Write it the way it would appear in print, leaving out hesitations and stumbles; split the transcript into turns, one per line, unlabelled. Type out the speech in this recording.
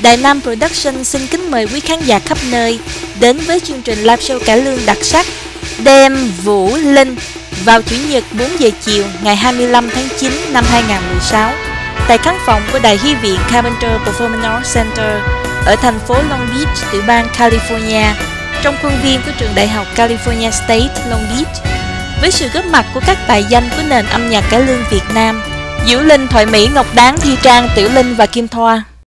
Đại Nam Production xin kính mời quý khán giả khắp nơi đến với chương trình live show cải lương đặc sắc Đêm Vũ Linh vào Chủ nhật 4 giờ chiều ngày 25 tháng 9 năm 2016 tại khán phòng của Đài Hy viện Carpenter Performing Arts Center ở thành phố Long Beach, tiểu bang California, trong khuôn viên của trường đại học California State Long Beach, với sự góp mặt của các tài danh của nền âm nhạc cải lương Việt Nam: Vũ Linh, Thoại Mỹ, Ngọc Đáng, Thi Trang, Tiểu Linh và Kim Thoa.